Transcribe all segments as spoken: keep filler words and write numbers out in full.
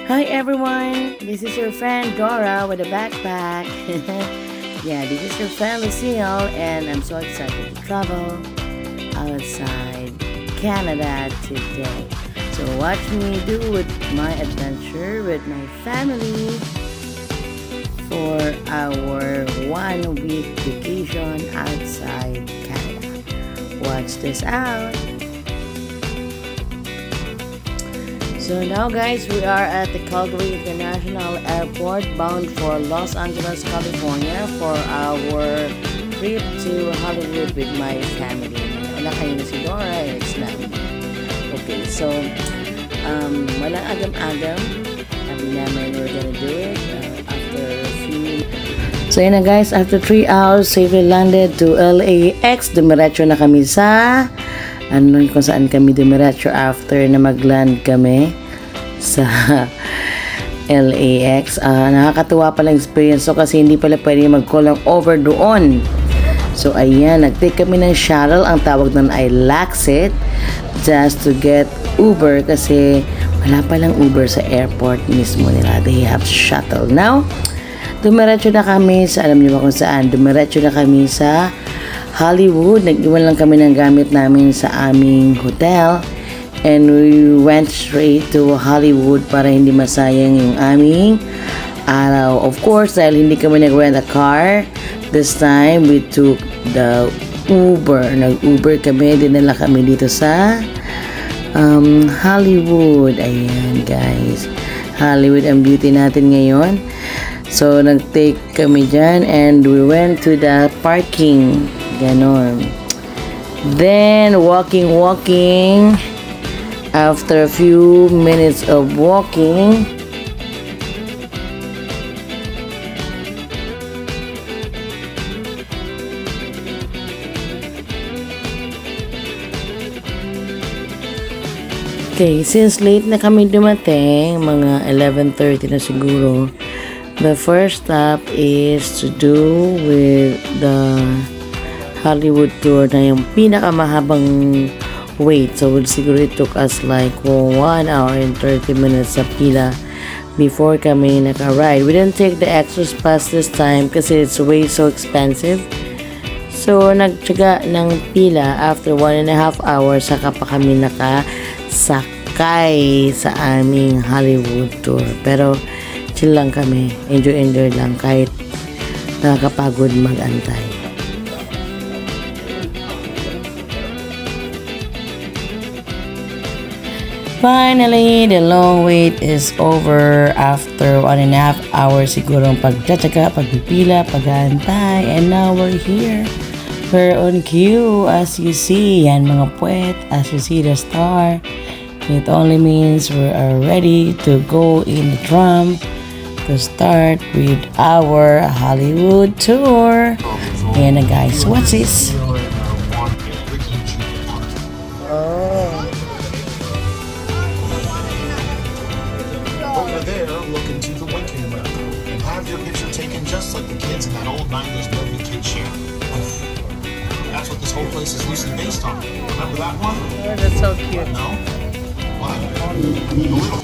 Hi everyone, this is your friend Dora with a backpack. Yeah, this is your friend Lucille, and I'm so excited to travel outside Canada today. So watch me do with my adventure with my family for our one week vacation outside Canada. Watch this out. So now guys, we are at the Calgary International Airport bound for Los Angeles, California for our trip to Hollywood with my family. Wala kayo na si Dora, it's not me. Okay, so um, walang agam-agam. Sabi namin we're gonna do it uh, after a few. So yun na guys, after three hours, safely landed to L A X. Dumiretso na kami sa ano kung saan kami dumiretso after na mag-land kami sa L A X. Uh, nakakatuwa palang experience so kasi hindi pala pwede mag-call ng over doon. So ayan, nag-take kami ng shuttle, ang tawag nun ay Laxit, just to get Uber kasi wala palang Uber sa airport mismo nila. They have shuttle. Now, dumiretso na kami sa, alam niyo ba kung saan, dumiretso na kami sa Hollywood. Nag-iwan lang kami ng gamit namin sa aming hotel and we went straight to Hollywood para hindi masayang yung aming araw. Of course, dahil hindi kami nag-rent a car this time, we took the Uber. Nag-Uber kami, dinala kami dito sa um, Hollywood. Ayan guys, Hollywood ang beauty natin ngayon. So nag-take kami dyan and we went to the parking. Ganon. Then, walking, walking. After a few minutes of walking, okay, since late na kami dumating, mga eleven thirty na siguro, the first stop is to do with the Hollywood tour na yung pinakamahabang wait. So siguro it took us like one hour and thirty minutes sa pila before kami naka-ride. We didn't take the express pass this time kasi it's way so expensive. So nagtsaga ng pila after one and a half hours saka pa kami nakasakay sa aming Hollywood tour. Pero chill lang kami. Enjoy enjoy lang kahit nakakapagod mag-antay. Finally, the long wait is over after one and a half hours siguro ang pagtsatsaga, pagpipila, pag-aantay, and now we're here. We're on queue as you see, yan mga puwet, as you see the star. It only means we are ready to go in the tram to start with our Hollywood tour. Ayan na guys, what's this? Just like the kids in that old nineties movie Kid Show. That's what this whole place is loosely based on. Remember that one? Oh, that's so cute. No? What? The little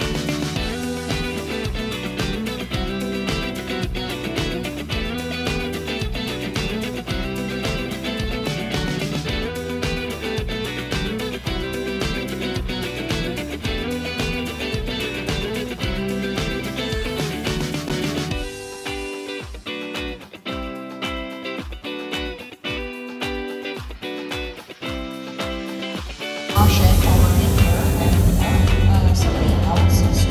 Or in here and uh, somebody else is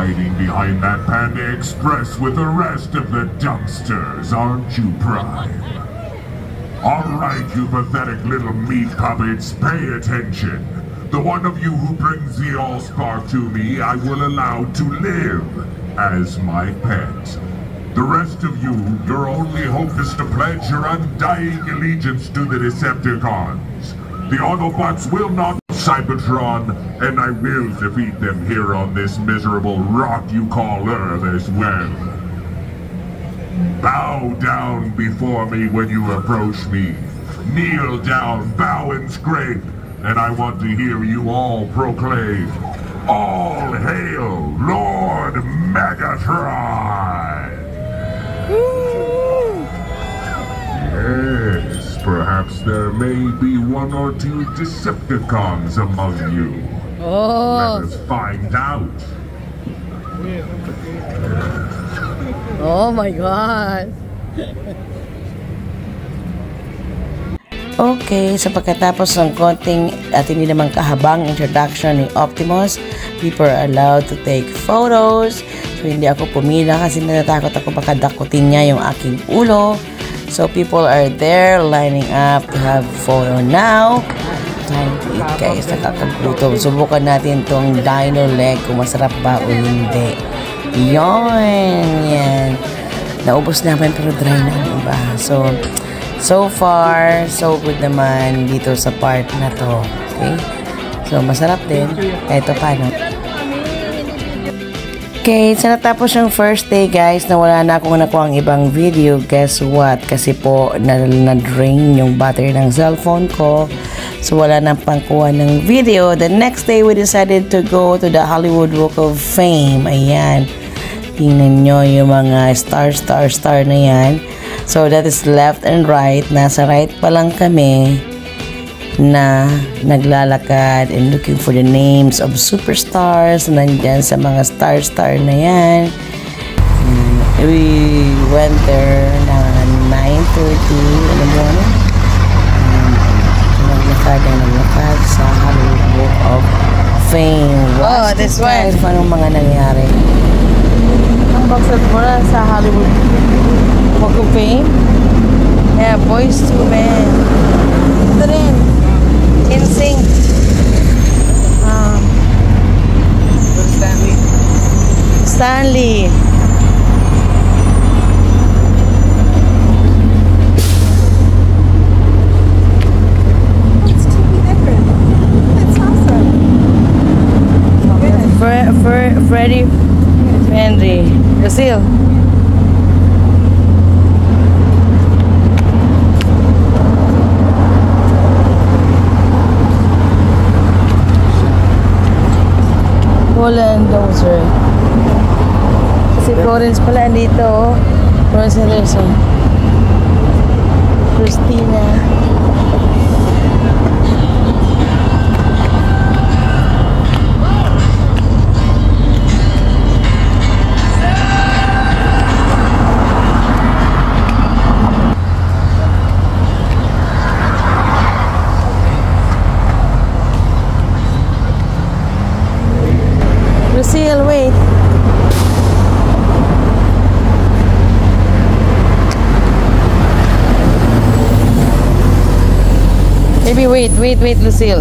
hiding behind that Panda Express with the rest of the dumpsters, aren't you, Prime? Alright, you pathetic little meat puppets, pay attention. The one of you who brings the Allspark to me, I will allow to live as my pet. The rest of you, your only hope is to pledge your undying allegiance to the Decepticons. The Autobots will not Cybertron, and I will defeat them here on this miserable rock you call Earth as well. Bow down before me when you approach me. Kneel down, bow and scrape, and I want to hear you all proclaim, "All hail Lord Megatron!" Yes, perhaps there may be one or two Decepticons among you. Oh. Let us find out. Oh my God. Okay, sa pagkatapos ng konting at hindi naman kahabang introduction ni Optimus, people are allowed to take photos. So, hindi ako pumila kasi natatakot ako baka dakutin niya yung aking ulo. So, people are there lining up to have photo now. Time to eat, guys. Nakakagutom. Subukan natin tong dino leg kung masarap ba o hindi. Yon, yan. Naubos naman pero dry na ang iba. So, so far, so good naman dito sa part na to. Okay? So, masarap din. Kahit paano. Okay, sa natapos yung first day, guys, na wala na akong nakuha ang ibang video. Guess what? Kasi po, na-drain yung battery ng cellphone ko. So, wala na pangkuha ng video. The next day, we decided to go to the Hollywood Walk of Fame. Ayan. Tingnan nyo yung mga star, star, star na yan. So, that is left and right. Nasa right pa lang kami na naglalakad and looking for the names of superstars na nandyan sa mga star-star na yan. And we went there na nine thirty in the morning. And naglakad na naglakad sa Hollywood Walk of Fame. Oh, this one. Anong mga nangyari? Ang bakit mo na sa Hollywood Walk of Fame? Yeah, Boys to Men. Ito rin. In sync. Um, Stanley. Stanley. It's totally different. That's awesome. Fre Fre Freddie Henry. Brazil. Poland Dozer. Si Florence pala andito. Florence Henderson. Christina. Lucille, wait. Maybe wait, wait, wait, Lucille.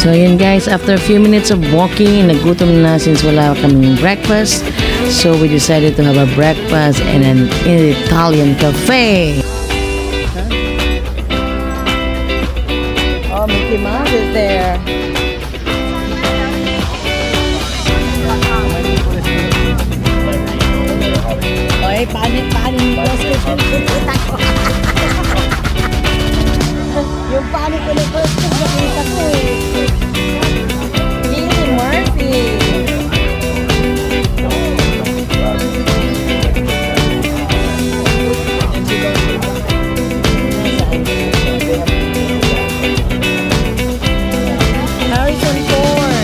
So yun guys, after a few minutes of walking, nagutom na since wala kaming breakfast. So we decided to have a breakfast in an Italian cafe. Oh, Mickey Mouse is there. Oy, panik, panik. Yung panik ko na first ko, nakita ko eh. Easy Murphy. Harrison Ford.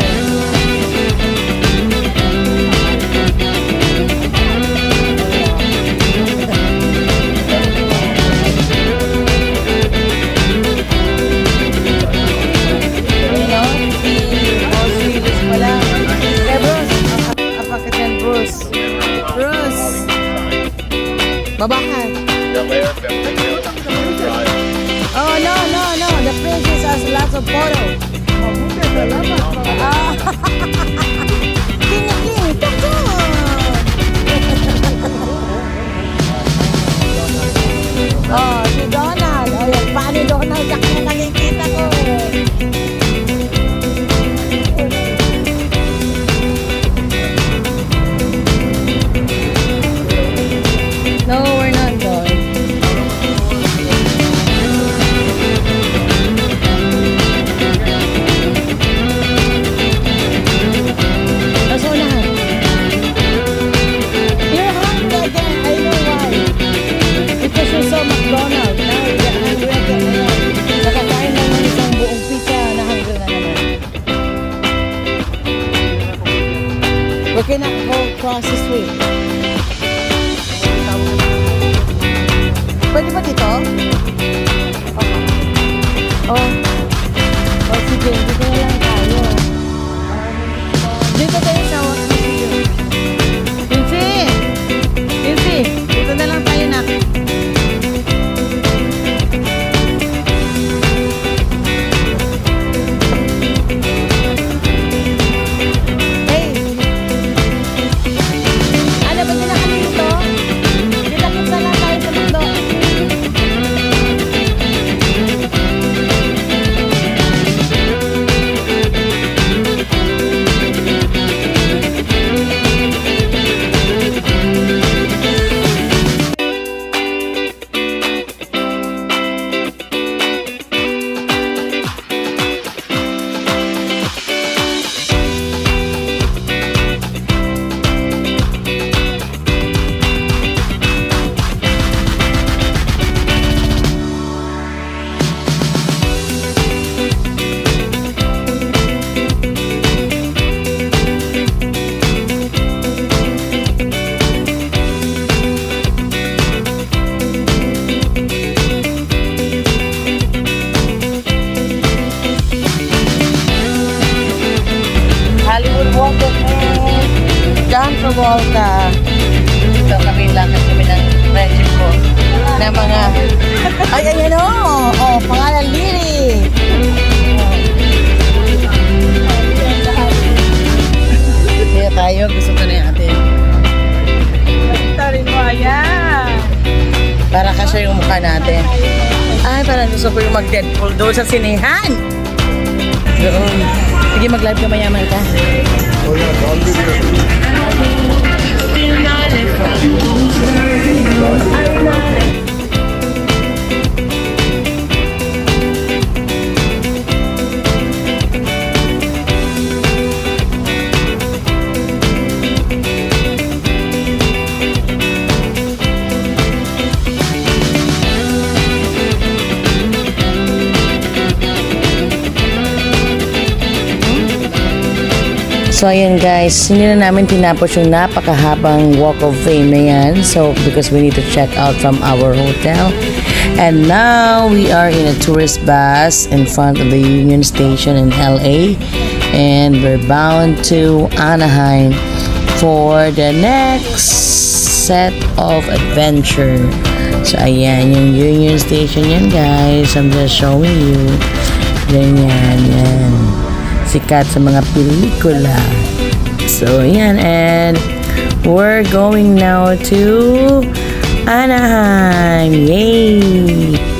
Babakan. Oh no no no! The princess has lots of photos. Ah, king king, oh, si Donald. Oh, yan, paano Donald? Yak na nakikita ko. No, we're not going. Nasa unahan. You're hungry again. I know why. Because you saw McDonald's. Now you're hungry again. Nakakain na ng isang buong pizza na hungry na naman. We cannot go across the street. Pwede ba dito? Oh. Oh, sige. Dito na lang tayo. Dito tayo sa Walt Museum. Pinsi! Pinsi! Dito na lang tayo na. Hey! Ano ba sila kami dito? Dilakit na lang tayo sa mundo. John Travolta. Ito kami lakad kami ng friendship ko na mga ay ay ano oh pangalan Lily. Kaya tayo gusto ko na yung atin. Ito rin mo ayan. Para kasi yung mukha natin. Ay parang gusto ko yung mag-Deadpool doon sa sinehan. Doon. Sige mag-live ka mayaman ka. Oh yeah, all video. So ayan guys, hindi na namin tinapos yung napakahabang walk of fame na yan. So because we need to check out from our hotel. And now we are in a tourist bus in front of the Union Station in L A. And we're bound to Anaheim for the next set of adventure. So ayan yung Union Station yan guys. I'm just showing you. Ganyan yan. sikat sa mga pelikula. So, yan. And we're going now to Anaheim. Yay!